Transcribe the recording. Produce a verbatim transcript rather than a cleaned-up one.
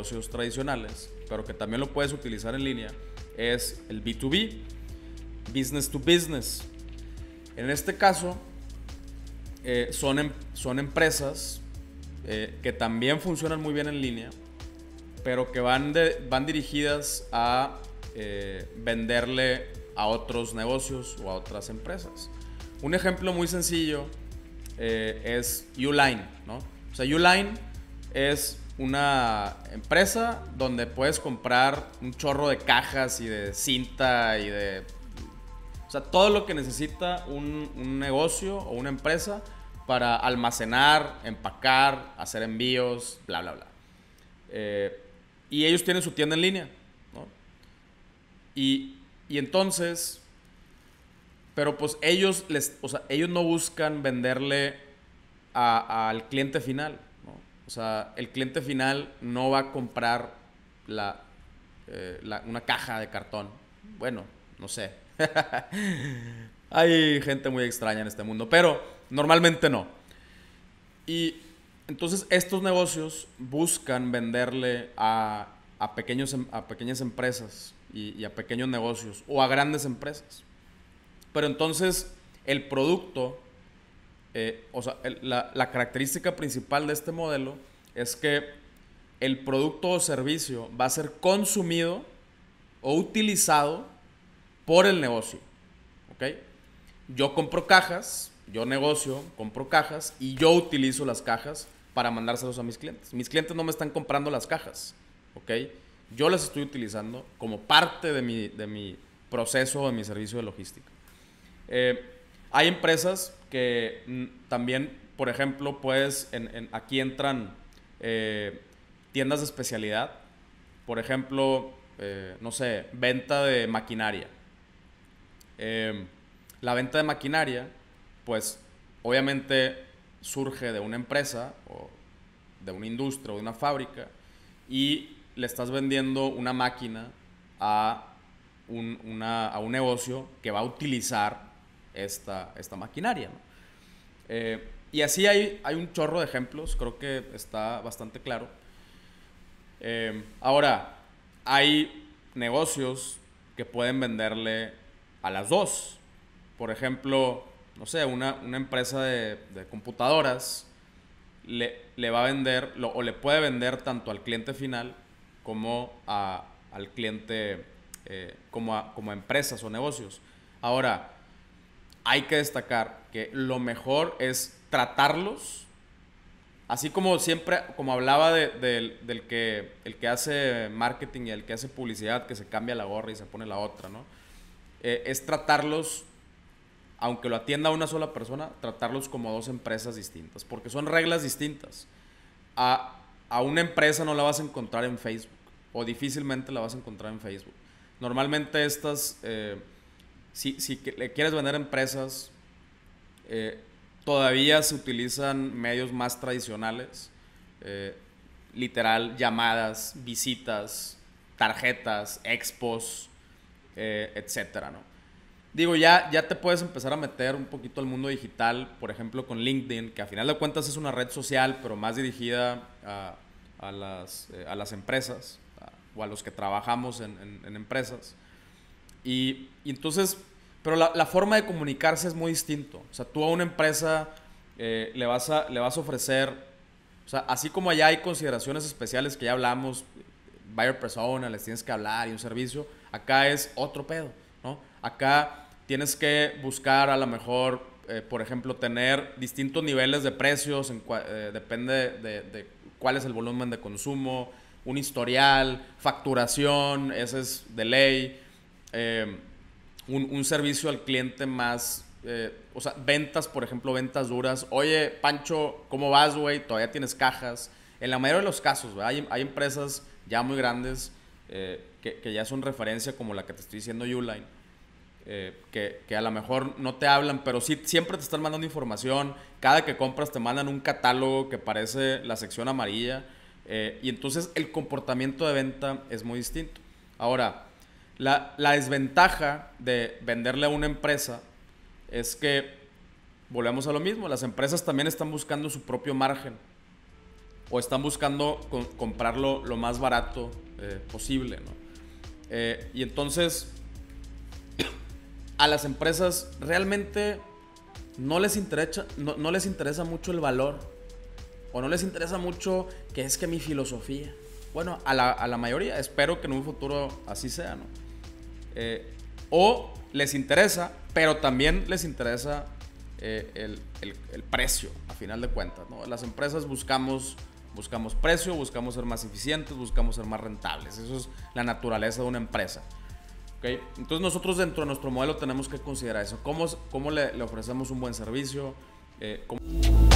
negocios tradicionales, pero que también lo puedes utilizar en línea, es el B dos B, Business to Business. En este caso, eh, son, em, son empresas eh, que también funcionan muy bien en línea, pero que van, de, van dirigidas a eh, venderle a otros negocios o a otras empresas. Un ejemplo muy sencillo eh, es Uline, ¿no? O sea, Uline es una empresa donde puedes comprar un chorro de cajas y de cinta y de... O sea, todo lo que necesita un, un negocio o una empresa para almacenar, empacar, hacer envíos, bla, bla, bla. Eh, y ellos tienen su tienda en línea, ¿no? Y, y entonces... Pero pues ellos, les, o sea, ellos no buscan venderle a, a, al cliente final, ¿no? O sea, el cliente final no va a comprar la, eh, la, una caja de cartón. Bueno, no sé. Hay gente muy extraña en este mundo, pero normalmente no. Y entonces estos negocios buscan venderle a, a, pequeños, a pequeñas empresas y, y a pequeños negocios o a grandes empresas. Pero entonces el producto, eh, o sea, el, la, la característica principal de este modelo es que el producto o servicio va a ser consumido o utilizado por el negocio, ¿ok? Yo compro cajas, yo negocio, compro cajas y yo utilizo las cajas para mandárselos a mis clientes. Mis clientes no me están comprando las cajas, ¿ok? Yo las estoy utilizando como parte de mi, de mi proceso, de mi servicio de logística. Eh, hay empresas que mm, también, por ejemplo, puedes, en, en, aquí entran eh, tiendas de especialidad. Por ejemplo, eh, no sé, venta de maquinaria. Eh, la venta de maquinaria, pues, obviamente surge de una empresa o de una industria o de una fábrica y le estás vendiendo una máquina a un, una, a un negocio que va a utilizar Esta, esta maquinaria, ¿no? Eh, y así hay, hay un chorro de ejemplos, creo que está bastante claro. Eh, ahora, hay negocios que pueden venderle a las dos. Por ejemplo, no sé, una, una empresa de, de computadoras le, le va a vender lo, o le puede vender tanto al cliente final como a, al cliente, eh, como, a, como a empresas o negocios. Ahora, hay que destacar que lo mejor es tratarlos, así como siempre, como hablaba de, de, del que, el que hace marketing y el que hace publicidad, que se cambia la gorra y se pone la otra, ¿no? Eh, es tratarlos, aunque lo atienda una sola persona, tratarlos como dos empresas distintas, porque son reglas distintas. A, a una empresa no la vas a encontrar en Facebook, o difícilmente la vas a encontrar en Facebook. Normalmente estas... Eh, Si, si le quieres vender empresas, eh, todavía se utilizan medios más tradicionales, eh, literal, llamadas, visitas, tarjetas, expos, eh, etcétera, ¿no? Digo, ya, ya te puedes empezar a meter un poquito al mundo digital, por ejemplo, con LinkedIn, que a final de cuentas es una red social, pero más dirigida a, a, las, eh, a las empresas, a, o a los que trabajamos en, en, en empresas. Y, y entonces, pero la, la forma de comunicarse es muy distinto. O sea, tú a una empresa eh, le, vas a, le vas a ofrecer, o sea, así como allá hay consideraciones especiales que ya hablamos, buyer persona, les tienes que hablar y un servicio, acá es otro pedo, ¿no? Acá tienes que buscar a lo mejor, eh, por ejemplo, tener distintos niveles de precios, en cua, eh, depende de, de cuál es el volumen de consumo, un historial, facturación, ese es de ley. Eh, un, un servicio al cliente más, eh, o sea, ventas, por ejemplo, ventas duras. Oye, Pancho, ¿cómo vas, güey? Todavía tienes cajas. En la mayoría de los casos, hay, hay empresas ya muy grandes eh, que, que ya son referencia, como la que te estoy diciendo, Uline, eh, que, que a lo mejor no te hablan, pero sí siempre te están mandando información. Cada que compras te mandan un catálogo que parece la sección amarilla, eh, y entonces el comportamiento de venta es muy distinto. Ahora, La, la desventaja de venderle a una empresa es que, volvemos a lo mismo, las empresas también están buscando su propio margen. o están buscando con, comprarlo lo más barato eh, posible, ¿no? Eh, y entonces a las empresas realmente no les interesa, no, no les interesa mucho el valor, o no les interesa mucho que es que mi filosofía. Bueno, a la, a la mayoría, espero que en un futuro así sea, ¿no? Eh, o les interesa, pero también les interesa eh, el, el, el precio, a final de cuentas, ¿no? Las empresas buscamos, buscamos precio, buscamos ser más eficientes, buscamos ser más rentables. Eso es la naturaleza de una empresa. ¿Okay? Entonces nosotros dentro de nuestro modelo tenemos que considerar eso. ¿Cómo, cómo le, le ofrecemos un buen servicio? Eh, ¿cómo